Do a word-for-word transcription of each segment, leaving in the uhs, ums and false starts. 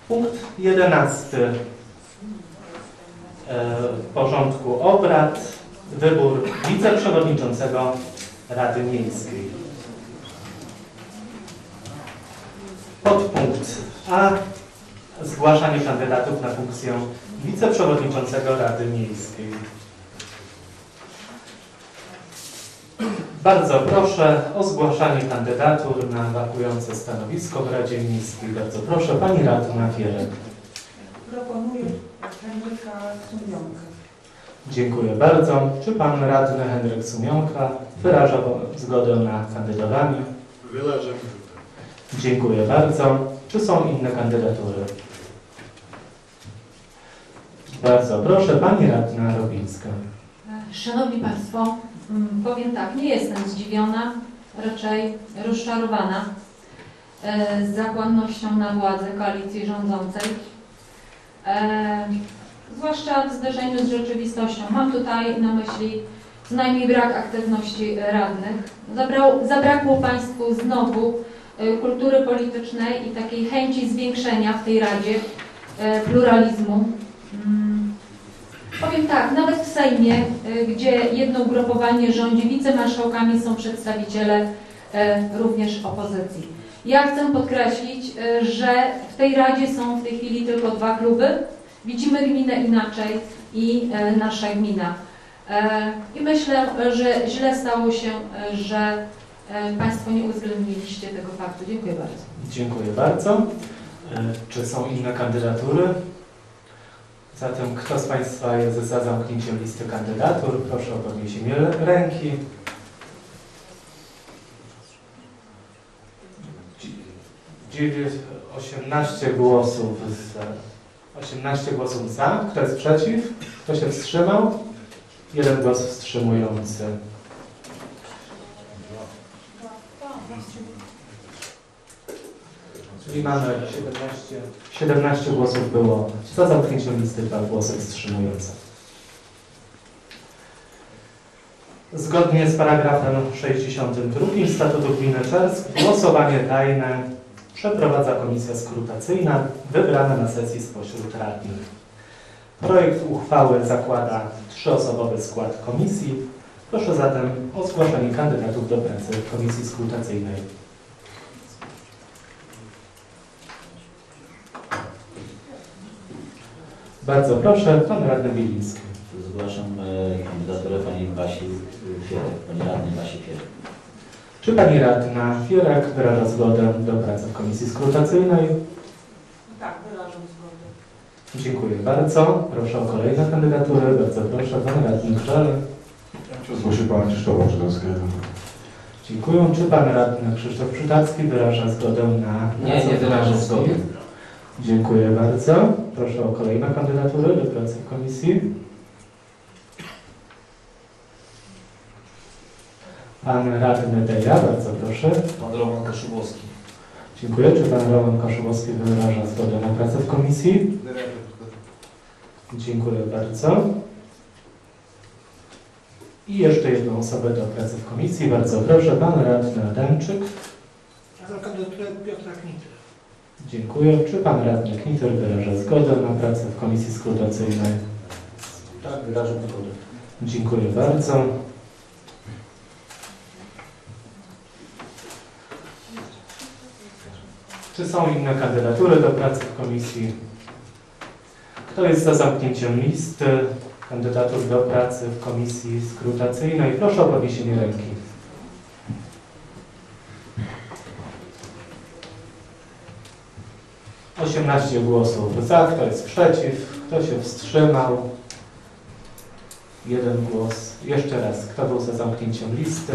Punkt jedenasty porządku obrad. Wybór wiceprzewodniczącego Rady Miejskiej. Podpunkt A. Zgłaszanie kandydatów na funkcję wiceprzewodniczącego Rady Miejskiej. Bardzo proszę o zgłaszanie kandydatur na wakujące stanowisko w Radzie Miejskiej. Bardzo proszę, pani radna Fierek. Proponuję Henryka Sumionka. Dziękuję bardzo. Czy pan radny Henryk Sumionka wyraża zgodę na kandydowanie? Wyrażam. Dziękuję bardzo. Czy są inne kandydatury? Bardzo proszę, pani radna Robińska. Szanowni Państwo, powiem tak, nie jestem zdziwiona, raczej rozczarowana z zakłonnością na władzę koalicji rządzącej, zwłaszcza w zderzeniu z rzeczywistością. Mam tutaj na myśli co najmniej brak aktywności radnych. Zabrał, zabrakło Państwu znowu kultury politycznej i takiej chęci zwiększenia w tej Radzie pluralizmu. Powiem tak, nawet w Sejmie, gdzie jedno ugrupowanie rządzi, wicemarszałkami są przedstawiciele również opozycji. Ja chcę podkreślić, że w tej Radzie są w tej chwili tylko dwa kluby. Widzimy gminę inaczej i nasza gmina. I myślę, że źle stało się, że Państwo nie uwzględniliście tego faktu. Dziękuję bardzo. Dziękuję bardzo. Czy są inne kandydatury? Zatem kto z Państwa jest za zamknięciem listy kandydatur? Proszę o podniesienie ręki. osiemnaście głosów za. osiemnaście głosów za. Kto jest przeciw? Kto się wstrzymał? Jeden głos wstrzymujący. Czyli mamy siedemnaście, siedemnaście głosów było za zamknięciem listy, dwa głosy wstrzymujące. Zgodnie z paragrafem sześćdziesiątym drugim Statutu Gminy Czersk głosowanie tajne przeprowadza komisja skrutacyjna wybrana na sesji spośród radnych. Projekt uchwały zakłada trzyosobowy skład komisji. Proszę zatem o zgłaszanie kandydatów do pracy w komisji skrutacyjnej. Bardzo proszę, pan radny Biliński. Zgłaszam e, kandydaturę pani Basi Fierek, pani radnej Basi Fierek. Czy pani radna Fierek wyraża zgodę do pracy w komisji skrutacyjnej? Tak, wyrażam zgodę. Dziękuję bardzo. Proszę o kolejne kandydatury. Bardzo proszę, pan radny Grzel. Zgłosi pana Krzysztofa Przytackiego. Dziękuję. Czy pan radny Krzysztof Przytacki wyraża zgodę na Nie, nie wyrażam zgody. Dziękuję bardzo. Proszę o kolejne kandydatury do pracy w komisji. Pan radny Deja, bardzo proszę. Pan Roman Kaszubowski. Dziękuję. Czy pan Roman Kaszubowski wyraża zgodę na pracę w komisji? Dziękuję bardzo. I jeszcze jedną osobę do pracy w komisji. Bardzo proszę, pan radny Adamczyk. Ja za kandydaturę Piotra Kniter. Dziękuję. Czy pan radny Kniter wyraża zgodę na pracę w komisji skrutacyjnej? Tak, wyrażam zgodę. Dziękuję bardzo. Czy są inne kandydatury do pracy w komisji? Kto jest za zamknięciem listy kandydatów do pracy w komisji skrutacyjnej? Proszę o podniesienie ręki. osiemnaście głosów za, kto jest przeciw, kto się wstrzymał? Jeden głos. Jeszcze raz, kto był za zamknięciem listy?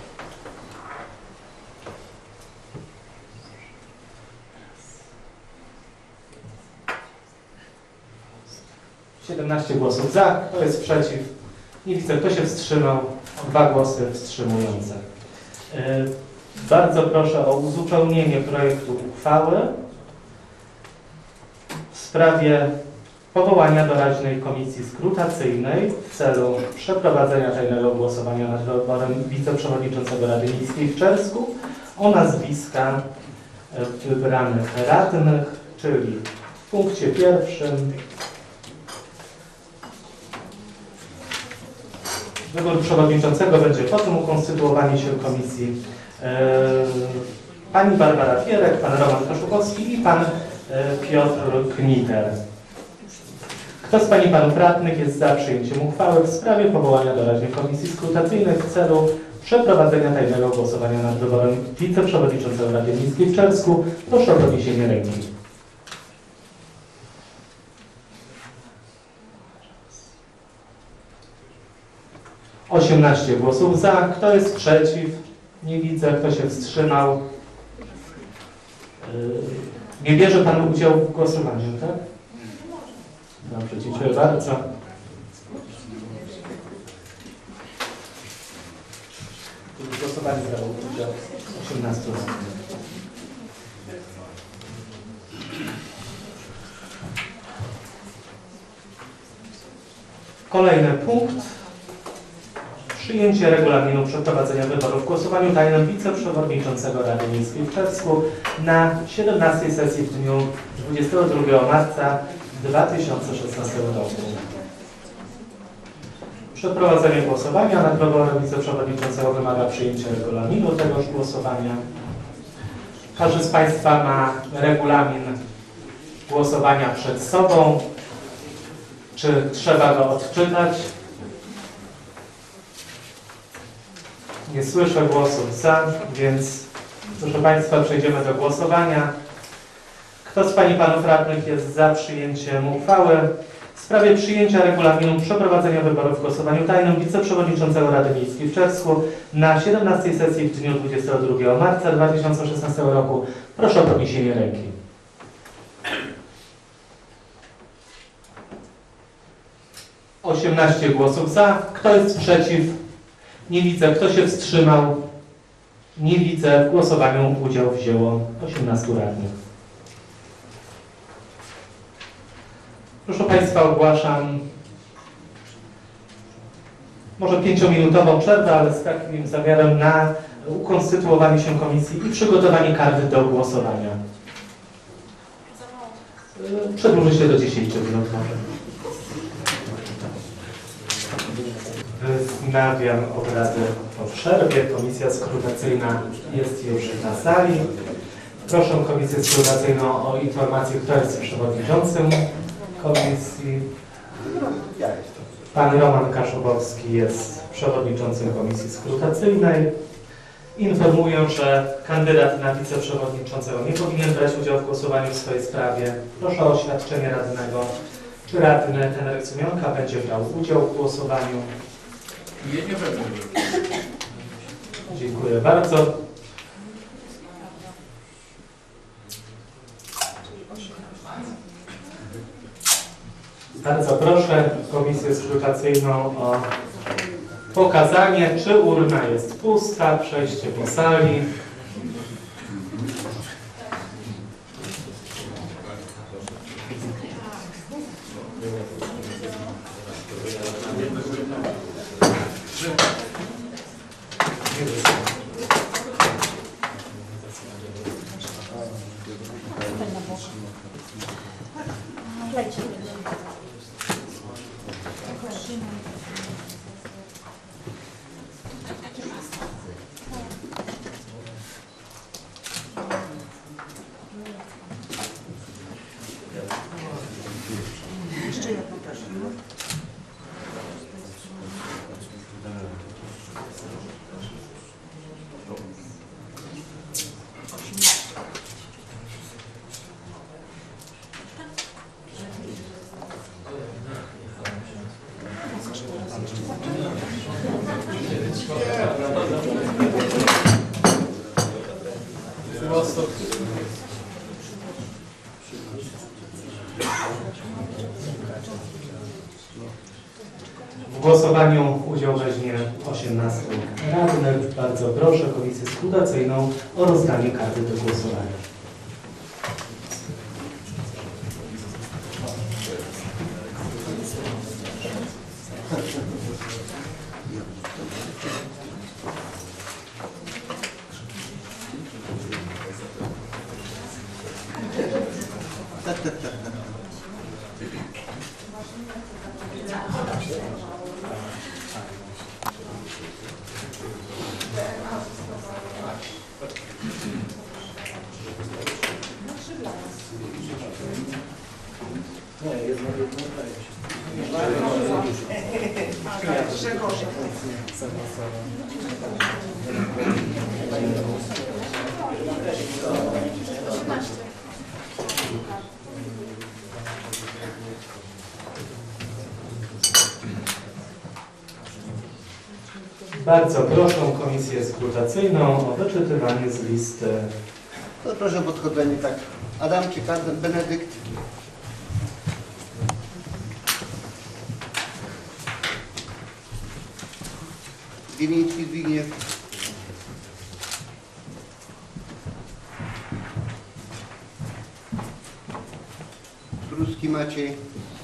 siedemnaście głosów za, kto jest przeciw? Nie widzę, kto się wstrzymał? Dwa głosy wstrzymujące. Yy, bardzo proszę o uzupełnienie projektu uchwały w sprawie powołania doraźnej komisji skrutacyjnej w celu przeprowadzenia tajnego głosowania nad wyborem wiceprzewodniczącego Rady Miejskiej w Czersku o nazwiska wybranych radnych, czyli W punkcie pierwszym wybór przewodniczącego będzie po tym ukonstytuowaniu się komisji e, pani Barbara Fierek, pan Roman Kaszubowski i pan e, Piotr Kniter. Kto z Pań i Panów Radnych jest za przyjęciem uchwały w sprawie powołania doraźnej komisji skrutacyjnej w celu przeprowadzenia tajnego głosowania nad wyborem wiceprzewodniczącego Rady Miejskiej w Czersku? Proszę o podniesienie ręki. osiemnaście głosów za. Kto jest przeciw? Nie widzę. Kto się wstrzymał? Nie bierze Pan udziału w głosowaniu, tak? Dobrze, dziękuję bardzo. W głosowaniu brało udział osiemnastu osób. Kolejny punkt. Przyjęcie regulaminu przeprowadzenia wyborów w głosowaniu tajnym wiceprzewodniczącego Rady Miejskiej w Czersku na siedemnastej sesji w dniu dwudziestego drugiego marca dwa tysiące szesnastego roku. Przeprowadzenie głosowania nad wyborem wiceprzewodniczącego wymaga przyjęcia regulaminu tegoż głosowania. Każdy z Państwa ma regulamin głosowania przed sobą. Czy trzeba go odczytać? Nie słyszę głosów za, więc proszę Państwa, przejdziemy do głosowania. Kto z Pań i Panów Radnych jest za przyjęciem uchwały w sprawie przyjęcia regulaminu przeprowadzenia wyborów w głosowaniu tajnym wiceprzewodniczącego Rady Miejskiej w Czersku na siedemnastej sesji w dniu dwudziestego drugiego marca dwa tysiące szesnastego roku? Proszę o podniesienie ręki. osiemnaście głosów za. Kto jest przeciw? Nie widzę. Kto się wstrzymał? Nie widzę. W głosowaniu udział wzięło osiemnastu radnych. Proszę Państwa, ogłaszam może pięciominutową przerwę, ale z takim zamiarem na ukonstytuowanie się komisji i przygotowanie karty do głosowania. Przedłuży się do dziesięciu minut może. Wznawiam obrady po przerwie. Komisja skrutacyjna jest już na sali. Proszę Komisję Skrutacyjną o informację, kto jest przewodniczącym komisji. Pan Roman Kaszubowski jest przewodniczącym Komisji Skrutacyjnej. Informuję, że kandydat na wiceprzewodniczącego nie powinien brać udziału w głosowaniu w swojej sprawie. Proszę o oświadczenie radnego. Czy radny Henryk Sumionka będzie brał udział w głosowaniu? Nie, nie będę. Dziękuję bardzo. Bardzo proszę Komisję Skrutacyjną o pokazanie, czy urna jest pusta, przejście po sali. Jeszcze jedno też. W głosowaniu udział weźmie osiemnastu radnych. Bardzo proszę Komisję Skrutacyjną o rozdanie karty do głosowania. Tak, tak, tak, tak. Grzegorza. Bardzo proszę Komisję Skrutacyjną o wyczytywanie z listy. To proszę o podchodzenie tak. Adamczyk, Benedykt. Wieliński Zbigniew. Pruski Maciej.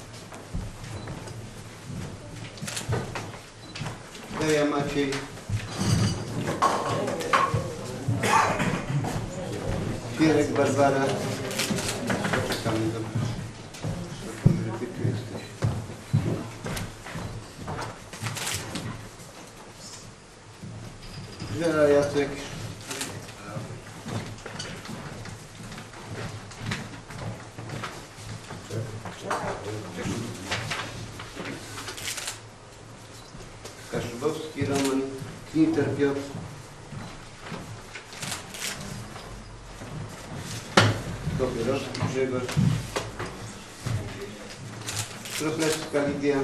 Deja Maciej. Pierek Barbara. Czekamy do... Ty tu jesteś. Żela Jacek. Kaszubowski Roman. Kniter Piotr. Dobierowski Grzegorz. Kroplecka Lidia.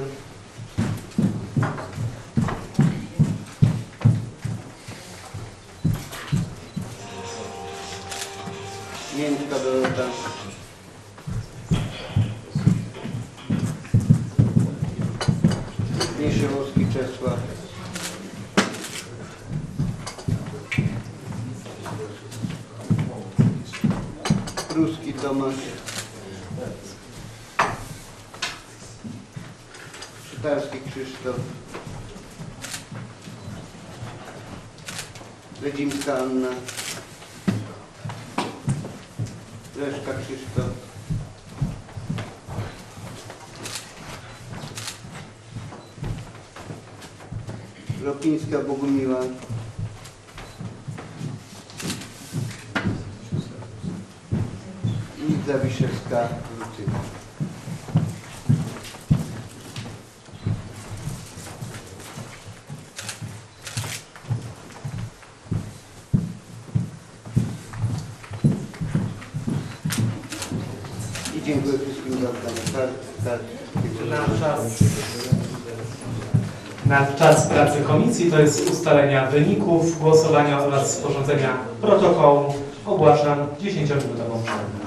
Miętka Dorota. Mieszałowski Czesław. Pruski Tomasz. Czytarski Krzysztof. Ledzimska Anna. Leszka Krzysztof. Lopińska Bogumiła. I Zawiszewska Lucyna. I dziękuję wszystkim za oddanie kart. Na czas, na czas pracy komisji, to jest ustalenia wyników głosowania oraz sporządzenia protokołu, ogłaszam dziesięciominutową przerwę.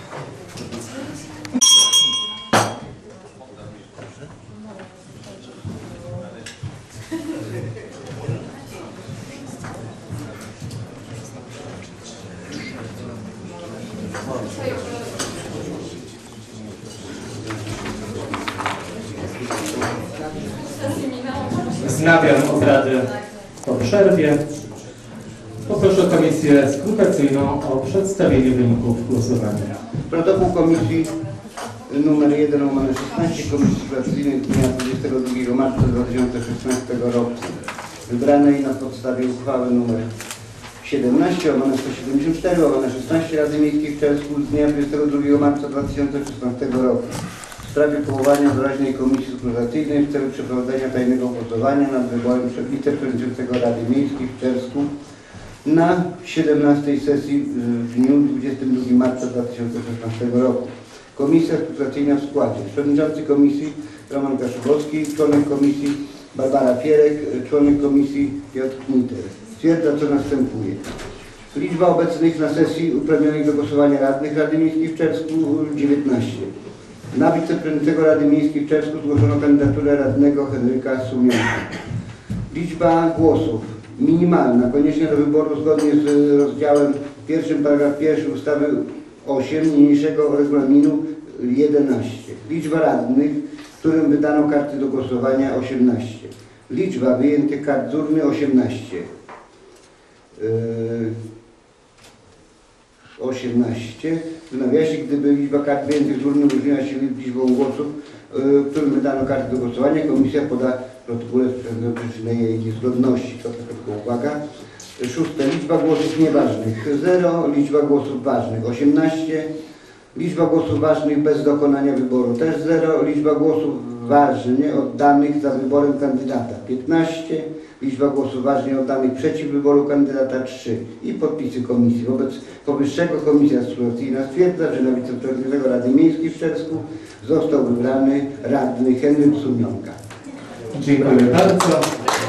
Wznawiam obrady po przerwie. Poproszę Komisję Skrutacyjną o przedstawienie wyników głosowania. Protokół Komisji numer jeden łamane szesnaście Komisji Skrutacyjnej z dnia dwudziestego drugiego marca dwa tysiące szesnastego roku, wybranej na podstawie uchwały nr siedemnaście łamane sto siedemdziesiąt cztery łamane szesnaście Rady Miejskiej w Czelsku z dnia dwudziestego drugiego marca dwa tysiące szesnastego roku w sprawie powołania doraźnej Komisji Skrutacyjnej w celu przeprowadzenia tajnego głosowania nad wyborem wiceprzewodniczącego Rady Miejskiej w Czelsku na siedemnastej sesji w dniu dwudziestego drugiego marca dwa tysiące szesnastego roku. Komisja Skrutacyjna w składzie: przewodniczący Komisji Roman Kaszubowski, członek Komisji Barbara Pierek, członek Komisji Piotr Kniter. Stwierdza, co następuje. Liczba obecnych na sesji uprawnionych do głosowania radnych Rady Miejskiej w Czelsku dziewiętnaście. Na wiceprzewodniczącego Rady Miejskiej w Czelsku zgłoszono kandydaturę radnego Henryka Sumianka. Liczba głosów minimalna, konieczna do wyboru zgodnie z rozdziałem pierwszym paragraf pierwszy ustawy osiem niniejszego regulaminu jedenaście. Liczba radnych, którym wydano karty do głosowania osiemnaście. Liczba wyjętych kart z urny osiemnaście. Yy, osiemnaście. W nawiasie, gdyby liczba kart wyjętych z urny różniła się liczbą głosów, yy, którym wydano karty do głosowania, komisja poda w protokole przyczynę jej niezgodności. To tylko uwaga. Szóste. Liczba głosów nieważnych zero. Liczba głosów ważnych osiemnaście. Liczba głosów ważnych bez dokonania wyboru też zero. Liczba głosów ważnie oddanych za wyborem kandydata piętnaście, liczba głosów ważnie oddanych przeciw wyboru kandydata trzy i podpisy komisji. Wobec powyższego Komisja Skrutacyjna stwierdza, że na wiceprzewodniczącego Rady Miejskiej w Czersku został wybrany radny Henryk Sumionka. Dziękuję bardzo.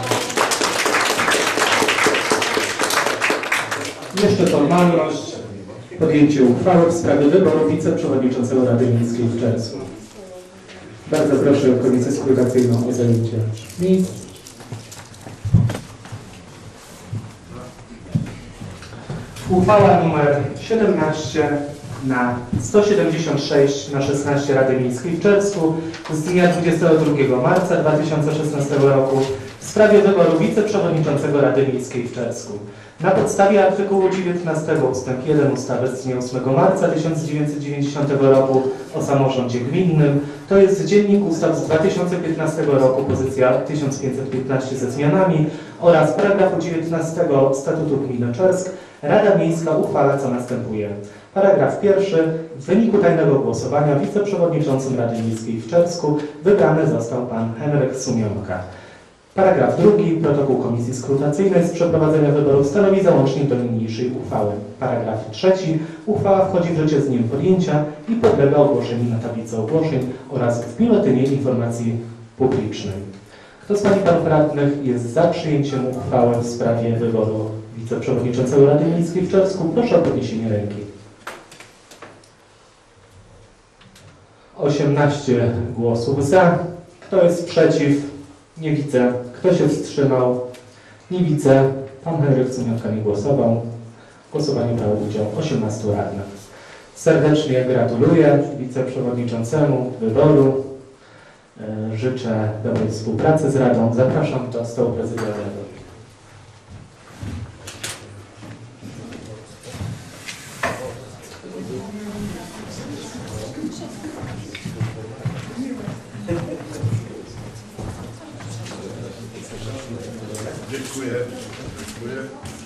Jeszcze formalność. Podjęcie uchwały w sprawie wyboru wiceprzewodniczącego Rady Miejskiej w Czersku. Bardzo proszę Komisję Skrutacyjną o zajęcie miejsc. Uchwała nr siedemnaście na sto siedemdziesiąt sześć na szesnaście Rady Miejskiej w Czersku z dnia dwudziestego drugiego marca dwa tysiące szesnastego roku w sprawie wyboru wiceprzewodniczącego Rady Miejskiej w Czersku. Na podstawie artykułu dziewiętnastego ustęp jeden ustawy z dnia ósmego marca tysiąc dziewięćset dziewięćdziesiątego roku o samorządzie gminnym, to jest Dziennik Ustaw z dwa tysiące piętnastego roku, pozycja tysiąc pięćset piętnaście ze zmianami oraz paragrafu dziewiętnastego Statutu Gminy Czersk, Rada Miejska uchwala, co następuje. Paragraf pierwszy. W wyniku tajnego głosowania wiceprzewodniczącym Rady Miejskiej w Czersku wybrany został pan Henryk Sumionka. Paragraf drugi. Protokół Komisji Skrutacyjnej z przeprowadzenia wyborów stanowi załącznik do niniejszej uchwały. Paragraf trzeci. Uchwała wchodzi w życie z dniem podjęcia i podlega ogłoszeniu na tablicy ogłoszeń oraz w Biuletynie Informacji Publicznej. Kto z Pań i Panów Radnych jest za przyjęciem uchwały w sprawie wyboru wiceprzewodniczącego Rady Miejskiej w Czersku? Proszę o podniesienie ręki. osiemnaście głosów za. Kto jest przeciw? Nie widzę. Kto się wstrzymał? Nie widzę. Pan Henryk Sumionka nie głosował. W głosowaniu brało udział osiemnastu radnych. Serdecznie gratuluję wiceprzewodniczącemu wyboru. Życzę dobrej współpracy z Radą. Zapraszam do stołu prezydialnego. Dziękuję. Dziękuję.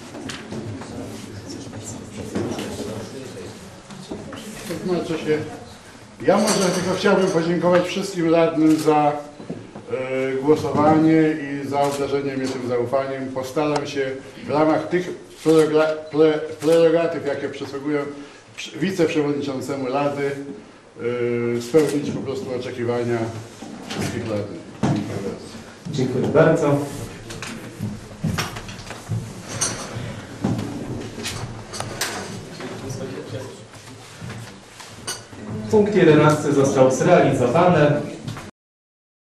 To znaczy się, ja może tylko chciałbym podziękować wszystkim radnym za y, głosowanie i za obdarzenie mnie tym zaufaniem. Postaram się w ramach tych prerogatyw, jakie przysługują wiceprzewodniczącemu Rady, y, spełnić po prostu oczekiwania wszystkich radnych. Dziękuję bardzo. Punkt jedenasty został zrealizowany.